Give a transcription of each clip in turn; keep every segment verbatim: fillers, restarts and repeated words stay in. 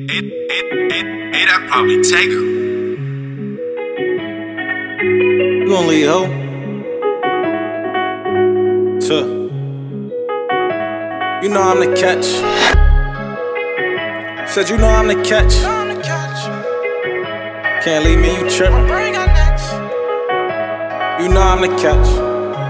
It, it, it, it, I probably take her. You gon' leave, ho? Tuh. You know I'm the catch. Said you know I'm the catch. Can't leave me, you trippin'. You know I'm the catch.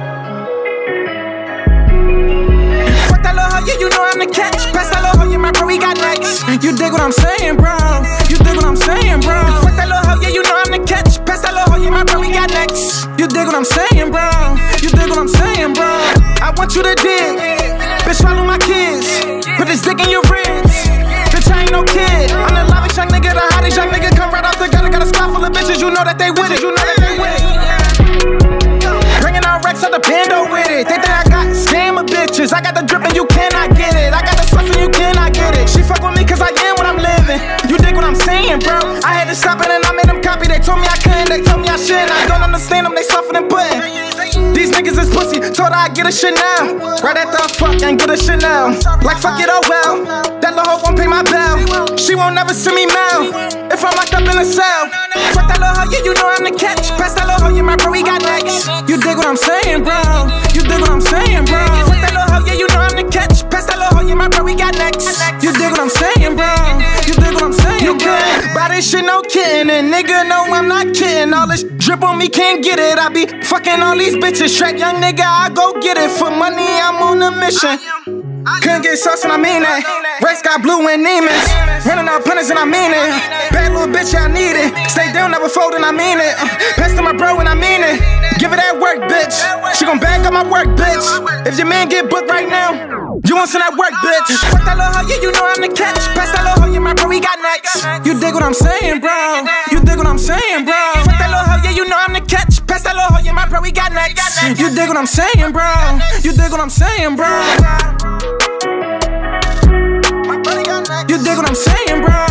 Yeah, you know I'm the catch. Pass that little hoe, yeah, my bro, we got next. You dig what I'm saying, bro? You dig what I'm saying, bro? Fuck that little hoe, yeah, you know I'm the catch. Pass that little hoe, yeah, my bro, we got next. You dig what I'm saying, bro? You dig what I'm saying, bro? I want you to dig. Bitch, swallow my kids. Put this dick in your ribs. Bitch, I ain't no kid. I'm the lavish young nigga, the hottest young nigga. Come right off the gutter, got a scar full of bitches. You know that they with it. You know that they with it. Bringing out Rex out the bando with it. They think I got scammer bitches. I got the drip and you cannot get it. I got the sauce and you cannot get it. She fuck with me cause I am what I'm living. You dig what I'm saying, bro? I had to stop it and I made them copy. They told me I couldn't, they told me I shouldn't. I don't understand them, they softer than pudding. These niggas is pussy, told her I get a shit now. Right after I fuck and get a shit now. Like fuck it, oh well. That little hoe won't pay my bill. She won't never send me mail if I'm locked up in a cell. Fuck that little hoe, yeah, you know I'm the catch. Pass that little hoe, yeah, my bro, we got next. You dig what I'm saying, bro? You dig what I'm saying, bro? Fuck that little hoe, yeah, you know I'm the catch. Pass that little hoe, yeah, my bro, we got next. You dig what I'm saying, bro? You dig what I'm saying, you good? Buy this shit, no kidding. And nigga, no, I'm not kidding. All this drip on me, can't get it. I be fucking all these bitches. Track young nigga, I go get it. For money, I'm on a mission. Couldn't get sauce and I mean it. Rex got blue and demons. Running out punters and I mean it. Bad little bitch, I need it. Stay down, never fold and I mean it. Pass to my bro and I mean it. Give it that work, bitch. She gon' bag up my work, bitch. If your man get booked right now, you want some that work, bitch. Fuck that little hoe, yeah, you know I'm the catch. Pass that little hoe, yeah, my bro, we got next. You dig what I'm saying, bro? You dig what I'm saying, bro? Fuck that little hoe, yeah, you know I'm the catch. Pass that little hoe, yeah, my bro, we got next. You dig what I'm saying, bro? You dig what I'm saying, bro? You dig what I'm saying, bro?